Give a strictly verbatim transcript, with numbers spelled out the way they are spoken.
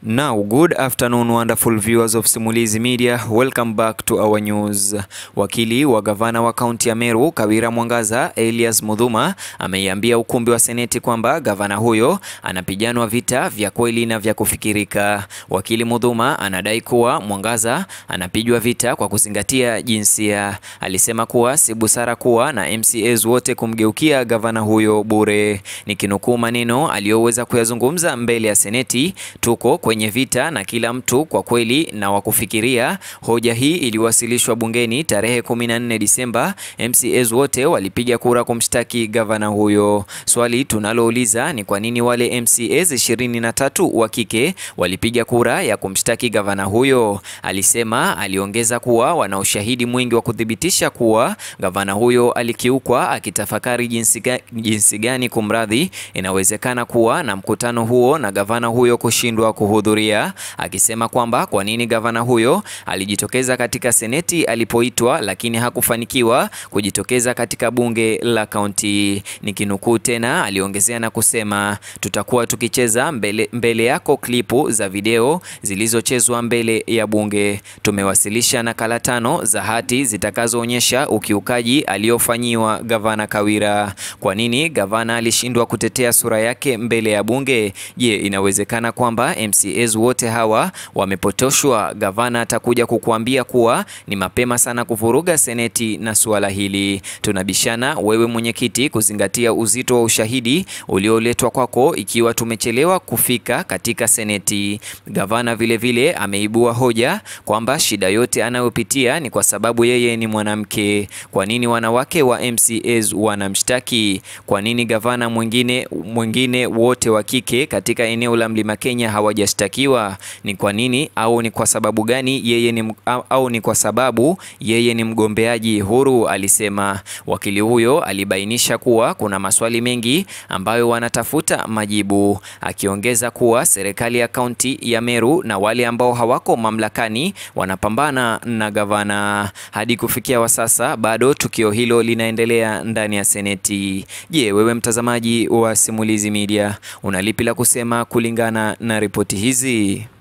Now, good afternoon wonderful viewers of Simulizi Media. Welcome back to our news. Wakili wa gavana wa kaunti ya Meru, KAWIRA Mwangaza, Elias Mudhuma, ameiambia ukumbi wa seneti kwamba gavana huyo anapiganwa vita vya kweli na vya kufikirika. Wakili Mudhuma anadai kuwa Mwangaza anapigwa vita kwa kuzingatia jinsia. Alisema kuwa si busara kuwa na M C As wote kumgeukia gavana huyo bure. Nikinukuu maneno aliyoweza kuyazungumza mbele ya seneti, tuko kwenye vita na kila mtu kwa kweli na wakufikiria. Hoja hii iliwasilishwa bungeni tarehe kumi na nne Disemba. M C As wote walipiga kura kumshtaki gavana huyo. Swali tunalouliza ni kwa nini wale M C As ishirini na tatu wa kike walipiga kura ya kumshtaki gavana huyo. Alisema aliongeza kuwa wana ushahidi mwingi wa kudhibitisha kuwa gavana huyo alikiukwa, akitafakari jinsi, ga, jinsi gani kumradhi inawezekana kuwa na mkutano huo na gavana huyo kushindwa kuhudhuria, akisema kwamba kwa nini gavana huyo alijitokeza katika seneti alipoitwa lakini hakufanikiwa kujitokeza katika bunge la kaunti. Nikinukuu tena, aliongezea na kusema, tutakuwa tukicheza mbele, mbele yako klipu za video zilizochezwa mbele ya bunge. Tumewasilisha nakala tano za hati zitakazoonyesha ukiukaji aliofanyiwa gavana KAWIRA. Kwa nini gavana alishindwa kutetea sura yake mbele ya bunge? Je, inawezekana kwamba M C As wote hawa wamepotoshwa? Gavana atakuja kukuambia kuwa ni mapema sana kuvuruga seneti na suala hili. Tunabishana wewe mwenyekiti kuzingatia uzito wa ushahidi ulioletwa kwako ikiwa tumechelewa kufika katika seneti. Gavana vile vile ameibua hoja kwamba shida yote anayopitia ni kwa sababu yeye ni mwanamke. Kwa nini wanawake wa M C As wanamshtaki? Kwa nini gavana mwingine mwingine wote wa kike katika eneo la Mlima Kenya hawajashtakiwa? Ni kwa nini, au ni kwa sababu gani yeye ni au, au ni kwa sababu yeye ni mgombeaji huru? Alisema. Wakili huyo alibainisha kuwa kuna maswali mengi ambayo wanatafuta majibu, akiongeza kuwa serikali ya kaunti ya Meru na wale ambao hawako mamlakani wanapambana na gavana. Hadi kufikia wa sasa bado tukio hilo linaendelea ndani ya seneti. Je, wewe mtazamaji wa Simulizi Media, unalipi la kusema kulingana na ripoti hizi?